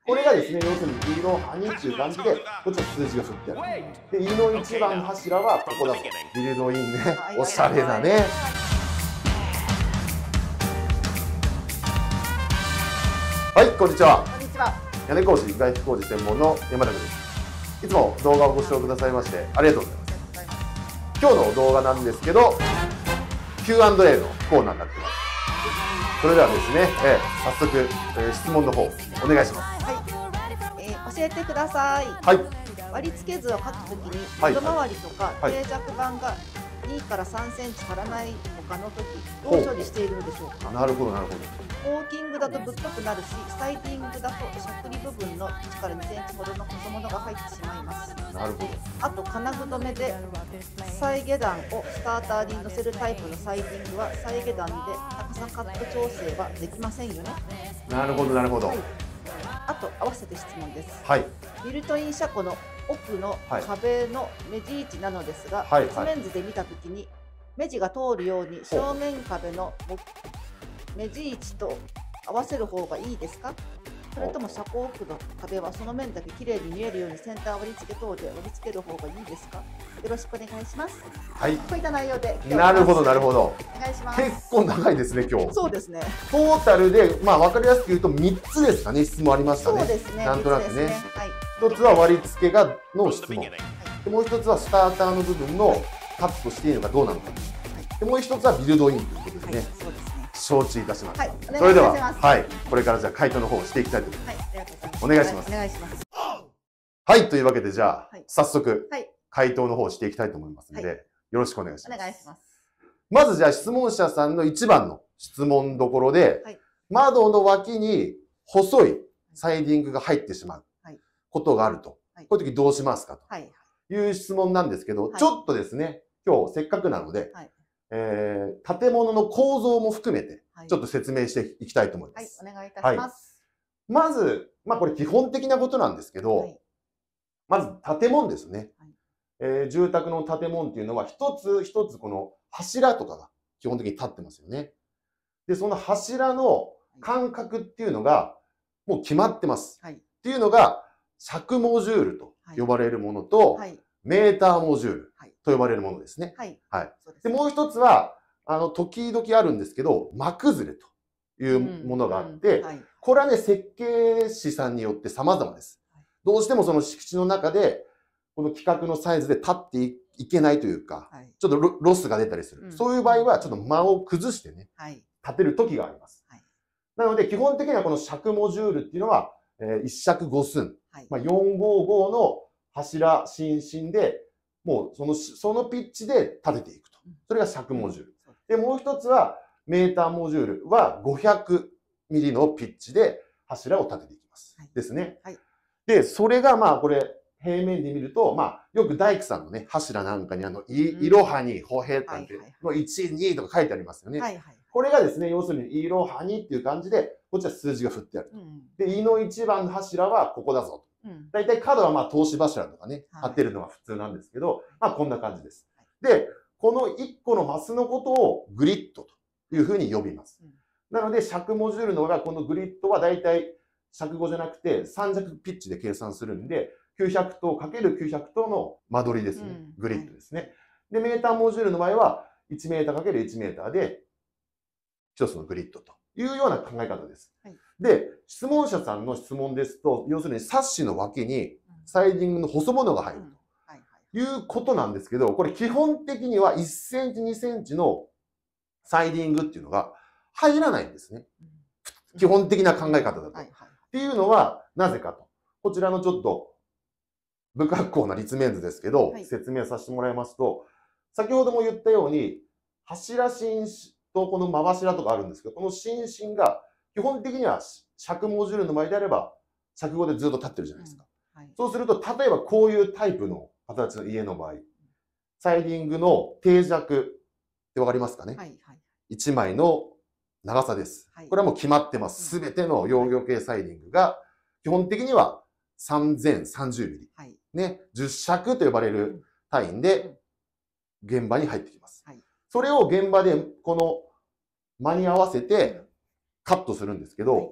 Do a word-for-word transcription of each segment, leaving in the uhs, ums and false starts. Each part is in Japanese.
これがですね、要するに E の埴っていう感じで、こっちは数字が振ってある。で、E の一番柱はここだぞ。ビルドインね。おしゃれだね。はい、こんにちは。 こんにちは。 屋根工事、外壁工事専門の山田です。いつも動画をご視聴くださいましてありがとうございます。今日の動画なんですけど、キューアンドエー のコーナーになってます。それではですね、えー、早速、えー、質問の方お願いします。 はい、えー、教えてください。 はい。 割り付け図を書くときに、 はい、 一回りとか、 はい、 定着板がにからさんセンチ足らない他の時、どう処理しているのでしょうか。 なるほどなるほど。 ウォーキングだとぶっとくなるし、スタイディングだとしゃくり部分のいちからにセンチほどの細物が入ってしまいます。 なるほど。 あと金具留めで再下段をスターターに乗せるタイプのサイディングは再下段で高さカット調整はできませんよね。なるほどなるほど。 はい、あと合わせて質問です。 はい。 ビルトイン車庫の奥の壁の目地位置なのですが、 はい、 図面図で見たときに目地が通るように正面壁の目地位置と合わせる方がいいですか？それとも車庫奥の壁はその面だけ綺麗に見えるようにセンター割り付け等で割り付ける方がいいですか？よろしくお願いします。はい。こういった内容で。 なるほどなるほど。 お願いします。 結構長いですね今日。 そうですね。 トータルでまあ分かりやすく言うとみっつですかね、質問ありましたね。 そうですね。 なんとなくね。 はい。 一つは割り付けがの質問。でもう一つはスターターの部分のカットしていいのかどうなのか。でもう一つはビルドインということでね。そうですね。承知いたしました。はい、それでは、はい、これからじゃあ回答の方をしていきたいと思います。はい、ありがとうございます。お願いします。お願いします。はい、というわけでじゃあ、はい、早速、はい、回答の方をしていきたいと思いますので、はい、よろしくお願いします。お願いします。まずじゃあ質問者さんの一番の質問どころで、はい、窓の脇に細いサイディングが入ってしまうことがあると、はい、こういう時どうしますかという質問なんですけど、はい、ちょっとですね、今日せっかくなので、はい、えー、建物の構造も含めて、ちょっと説明していきたいと思います。 はい、お願いいたします。 はい、まず、まあこれ基本的なことなんですけど、はい、まず建物ですね。はい、えー、住宅の建物っていうのは一つ一つこの柱とかが基本的に立ってますよね。で、その柱の間隔っていうのがもう決まってます。はい、っていうのが尺モジュールと呼ばれるものと、はい、メーターモジュールと呼ばれるものですね。はい。はい。で、もう一つは、あの、時々あるんですけど、間崩れというものがあって、これはね、設計士さんによって様々です。どうしてもその敷地の中で、この規格のサイズで立っていけないというか、はい、ちょっと ロ, ロスが出たりする。うん、そういう場合は、ちょっと間を崩してね、はい、立てる時があります。はい、なので、基本的にはこの尺モジュールっていうのは、えー、いち尺ご寸、はい、まあ、よんごーごの柱、心身で、もうその、そのピッチで立てていくと。それが尺モジュール。で、もう一つは、メーターモジュールはごひゃくミリのピッチで柱を立てていきます。はい、ですね。はい、で、それがまあこれ、平面で見ると、まあ、よく大工さんのね、柱なんかにあの、い、いろはに、ほへなんて、のいち、にとか書いてありますよね。はいはい、これがですね、要するに、いろはにっていう感じで、こっちは数字が振ってある。うん、で、いの一番の柱はここだぞ。だいたい角はまあ、通し柱とかね、張ってるのが普通なんですけど、まあ、こんな感じです。で、このいっこのマスのことをグリッドというふうに呼びます。なので、尺モジュールの場合は、このグリッドはだいたい尺ごじゃなくてさん尺ピッチで計算するんで、きゅうひゃくとうかけるきゅうひゃくとうの間取りですね。グリッドですね。で、メーターモジュールの場合は、いちメーターかけるいちメーターで、一つのグリッドというような考え方です。はい、で、質問者さんの質問ですと、要するにサッシの脇にサイディングの細物が入るということなんですけど、これ基本的にはいっセンチ、にセンチのサイディングっていうのが入らないんですね。基本的な考え方だと。っていうのはなぜかと。こちらのちょっと不格好な立面図ですけど、はい、説明させてもらいますと、先ほども言ったように、柱心とこの真柱とかあるんですけど、この心身が基本的には尺モジュールの場合であれば、尺ごでずっと立ってるじゃないですか。うんはい、そうすると、例えばこういうタイプの形の家の場合、サイディングの定尺ってわかりますかね、はいはい、いちまいの長さです。はい、これはもう決まってます。すべての養魚系サイディングが、基本的にはさんぜんさんじゅうミリ。はいね、じゅっ尺と呼ばれる単位で現場に入ってきます。はい、それを現場でこの間に合わせてカットするんですけど、基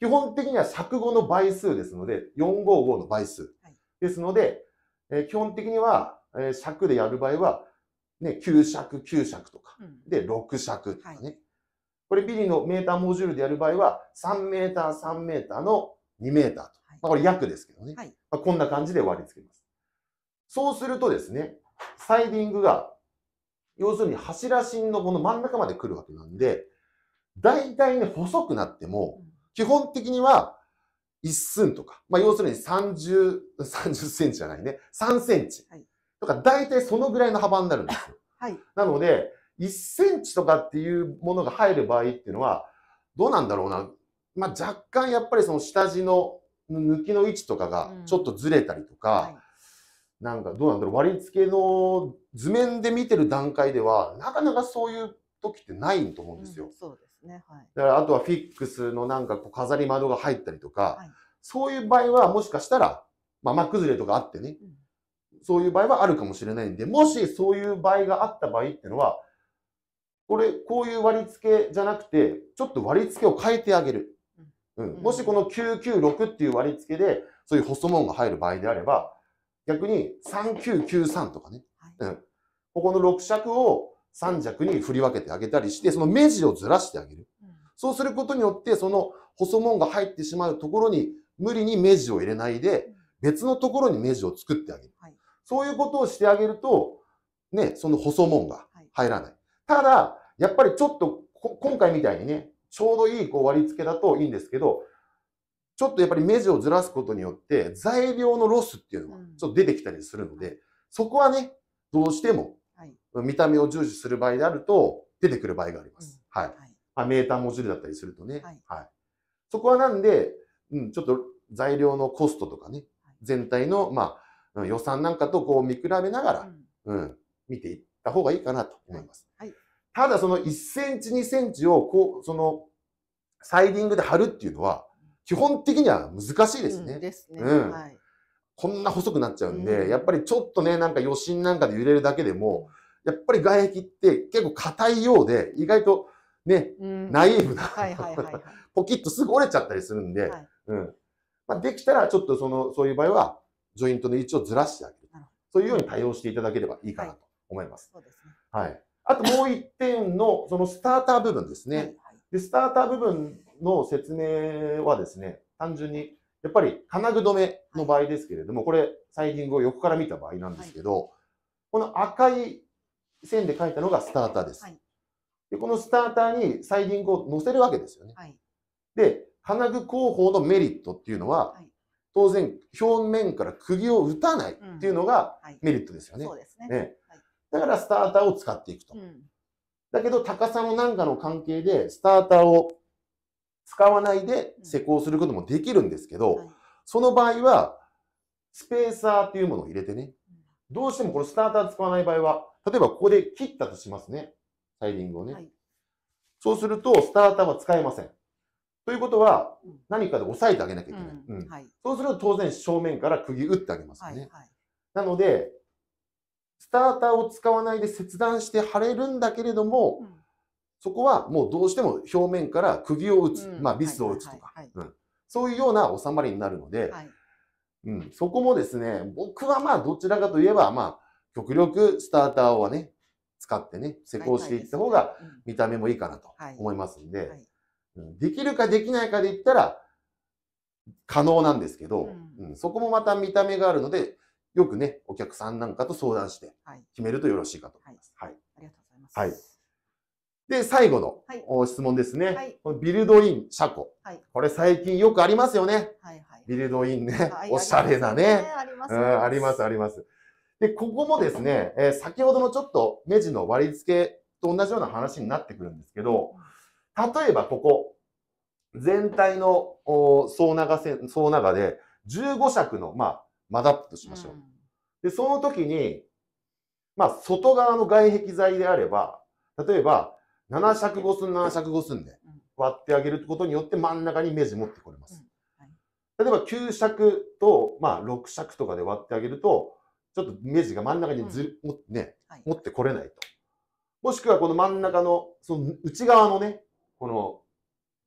基本的には尺ごの倍数ですので、よんひゃくごじゅうごの倍数。 はい、 ですので、えー、基本的には、えー、尺でやる場合は、ね、きゅう尺、きゅう尺とか、うん、で、ろく尺とかね。はい、これビリのメーターモジュールでやる場合は、さんメーター、さんメーターのにメーターと。はい、まあ、これ約ですけどね。はい、まあ、こんな感じで割り付けます。そうするとですね、サイディングが、要するに柱芯のこの真ん中まで来るわけなんで、大体ね、細くなっても、基本的にはいっ寸とか、まあ、要するにさんじゅう、さんじゅっセンチじゃないね、さんセンチとか、大体そのぐらいの幅になるんですよ。はい、なので、いっセンチとかっていうものが入る場合っていうのは、どうなんだろうな。まあ、若干やっぱりその下地の抜きの位置とかがちょっとずれたりとか、うんはい、なんかどうなんだろう、割り付けの図面で見てる段階では、なかなかそういう時ってないと思うんですよ。うん、そうですね。はい。だからあとはフィックスのなんかこう飾り窓が入ったりとか、はい、そういう場合はもしかしたら、まあ、間崩れとかあってね、うん、そういう場合はあるかもしれないんで、もしそういう場合があった場合っていうのは、これ、こういう割り付けじゃなくて、ちょっと割り付けを変えてあげる。うん、もしこのきゅうきゅうろくっていう割り付けで、そういう細紋が入る場合であれば、逆にさんきゅうきゅうさんとかね、はい、うん、ここのろく尺をさん尺に振り分けてあげたりして、その目地をずらしてあげる。うん、そうすることによって、その細紋が入ってしまうところに無理に目地を入れないで、別のところに目地を作ってあげる。はい、そういうことをしてあげると、ね、その細紋が入らない。はい、ただ、やっぱりちょっと、今回みたいにね、ちょうどいいこう割り付けだといいんですけど、ちょっとやっぱり目地をずらすことによって、材料のロスっていうのがちょっと出てきたりするので、うん、そこはね、どうしても、見た目を重視する場合であると、出てくる場合があります。うん、はい。まあ、メーターモジュールだったりするとね。はい。はい、そこはなんで、うん、ちょっと材料のコストとかね、全体の、まあ、予算なんかとこう見比べながら、うん、うん、見ていった方がいいかなと思います。はい。ただそのいっセンチ、にセンチをこう、その、サイディングで貼るっていうのは、基本的には難しいですね。うん、ですね。うん。はい。こんな細くなっちゃうんで、うん、やっぱりちょっとね、なんか余震なんかで揺れるだけでも、やっぱり外壁って結構硬いようで、意外とね、うん、ナイーブな、ポキッとすぐ折れちゃったりするんで、はい、うん。まあ、できたらちょっとその、そういう場合は、ジョイントの位置をずらしてあげる。そういうように対応していただければいいかなと思います。はい、そうですね。はい。あともう一点の、そのスターター部分ですね。はい、で、スターター部分の説明はですね、単純に、やっぱり金具止めの場合ですけれども、これ、サイディングを横から見た場合なんですけど、この赤い線で書いたのがスターターです。で、このスターターにサイディングを乗せるわけですよね。で、金具工法のメリットっていうのは、当然、表面から釘を打たないっていうのがメリットですよね。そうですね。だからスターターを使っていくと。だけど、高さのなんかの関係で、スターターを使わないで施工することもできるんですけど、うんはい、その場合は、スペーサーっていうものを入れてね、どうしてもこのスターター使わない場合は、例えばここで切ったとしますね。サイディングをね。はい、そうすると、スターターは使えません。ということは、何かで押さえてあげなきゃいけない。うんうんはい、そうすると当然正面から釘打ってあげますよね。はいはい、なので、スターターを使わないで切断して貼れるんだけれども、うんそこはもうどうしても表面から釘を打つ、うん、まあビスを打つとか、そういうような収まりになるので、はいうん、そこもですね、僕はまあどちらかといえば、まあ極力スターターをね、使ってね、施工していった方が見た目もいいかなと思いますんで、できるかできないかで言ったら可能なんですけど、うんうん、そこもまた見た目があるので、よくね、お客さんなんかと相談して決めるとよろしいかと思います。はい。はい、ありがとうございます。はいで、最後の質問ですね。はい、ビルドイン車庫。はい、これ最近よくありますよね。はいはい、ビルドインね。おしゃれなね。ありますね。あります、あります。で、ここもですね、えー、先ほどのちょっと目地の割り付けと同じような話になってくるんですけど、例えばここ、全体の総長線、総長でじゅうご尺の、まあ、マダップとしましょう。で、その時に、まあ、外側の外壁材であれば、例えば、なな尺ご寸、なな尺ご寸で割ってあげることによって真ん中に目地持ってこれます。例えばきゅう尺と、まあ、ろく尺とかで割ってあげると、ちょっと目地が真ん中にず、うん、ね、持ってこれないと。もしくはこの真ん中の、その内側のね、この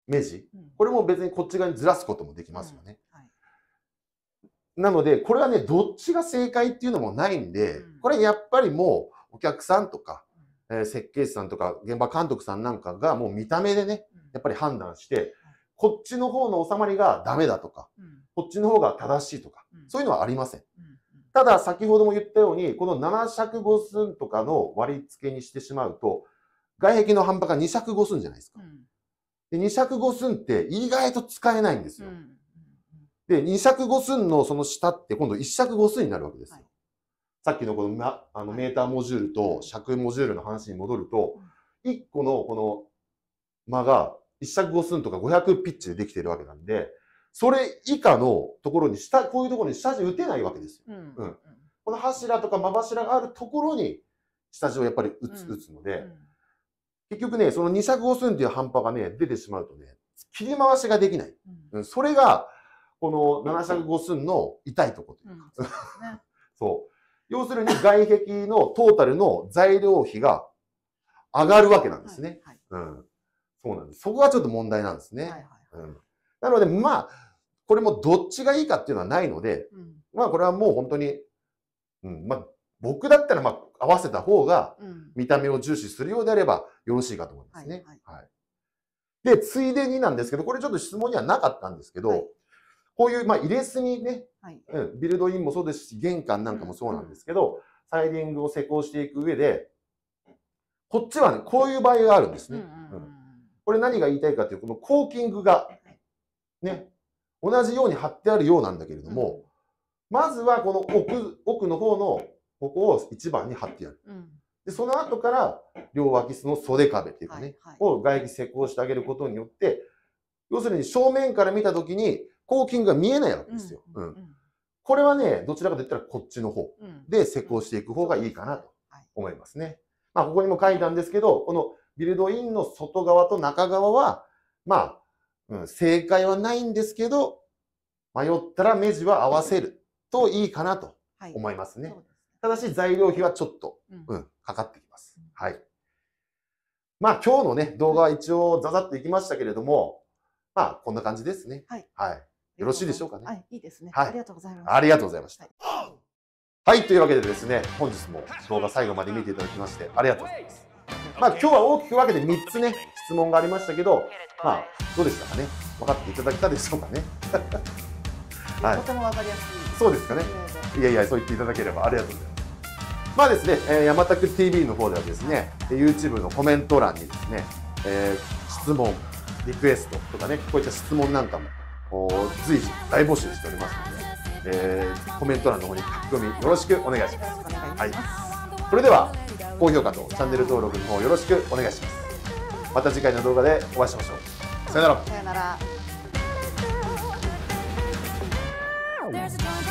目地、 うん、 これも別にこっち側にずらすこともできますよね。 うんはい、 なので、これはね、どっちが正解っていうのもないんで、 うん、ここれやっぱりもうお客さんとか、えー、設計士さんとか現場監督さんなんかがもう見た目でね、やっぱり判断して、こっちの方の収まりがダメだとか、うん、こっちの方が正しいとか、うん、そういうのはありません。うん、ただ、先ほども言ったように、このなな尺ご寸とかの割り付けにしてしまうと、外壁の半端がに尺ご寸じゃないですか。うん、でに尺ご寸って意外と使えないんですよ。うん、で、に尺ご寸のその下って今度いち尺ご寸になるわけですよ。はい、さっきのこの、ま、あのメーターモジュールと尺モジュールの話に戻ると、いっこのこの間がいち尺ご寸とかごひゃくピッチでできているわけなんで、それ以下のところに下、こういうところに下地打てないわけですよ。うんうん、この柱とか間柱があるところに下地をやっぱり打つ、うん、打つので、うん、結局ね、そのに尺ご寸っていう半端がね、出てしまうとね、切り回しができない。うん、それが、このなな尺ご寸の痛いところというか。うん、そうですね。そう。要するに外壁のトータルの材料費が上がるわけなんですね。はいはい、うん。そうなんです。そこがちょっと問題なんですね。はいはいはい、うん、なので、まあ、これもどっちがいいかっていうのはないので、うん、まあ、これはもう本当に、うん、まあ、僕だったら、まあ、合わせた方が、見た目を重視するようであればよろしいかと思いますね。はいはいはい、で、ついでになんですけど、これちょっと質問にはなかったんですけど、はい、こういう、まあ、入れ墨ね、はいうん、ビルドインもそうですし、玄関なんかもそうなんですけど、うん、サイディングを施工していく上で、こっちはね、こういう場合があるんですね。これ何が言いたいかというと、このコーキングが、ね、同じように貼ってあるようなんだけれども、うん、まずはこの奥、奥の方のここを一番に貼ってやる。うん、で、その後から両脇の袖壁っていうかね、はいはい、を外壁施工してあげることによって、要するに正面から見たときに、コーキングが見えないわけですよ。うんうん、これはね、どちらかといったらこっちの方で施工していく方がいいかなと思いますね。まあ、ここにも書いたんですけど、このビルドインの外側と中側は、まあ、うん、正解はないんですけど、迷ったら目地は合わせるといいかなと思いますね。はい、ただし材料費はちょっと、うん、うん、かかってきます。はい。まあ、今日のね、動画は一応ザザッといきましたけれども、まあ、こんな感じですね。はい。はい。よろしいでしょうかね。 はい、いいですね。はい。ありがとうございます。 ありがとうございました。はい、はい、というわけでですね、本日も動画最後まで見ていただきましてありがとうございます。まあ、今日は大きく分けてみっつね、質問がありましたけど、まあ、どうでしたかね。分かっていただけたでしょうかね。 はい。とても分かりやすい。 そうですかね。いやいや、そう言っていただければありがとうございます。まあですね、えー、山田区 ティーブイ の方ではですね、YouTube のコメント欄にですね、えー、質問、リクエストとかね、こういった質問なんかも随時大募集しておりますので、えー、コメント欄の方に書き込みよろしくお願いします。はい。それでは高評価とチャンネル登録の方よろしくお願いします。また次回の動画でお会いしましょう。さよなら。 さよなら。